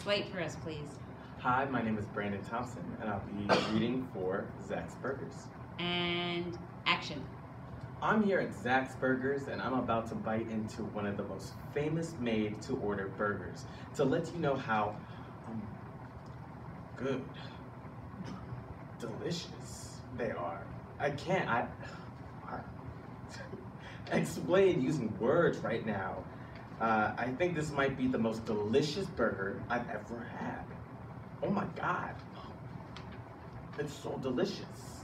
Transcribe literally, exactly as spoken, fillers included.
Swipe for us, please. Hi, my name is Brandon Thompson, and I'll be reading for Zach's Burgers. And action. I'm here at Zach's Burgers, and I'm about to bite into one of the most famous made-to-order burgers to let you know how um, good, delicious they are. I can't I, I explain using words right now. Uh, I think this might be the most delicious burger I've ever had. Oh my God, it's so delicious.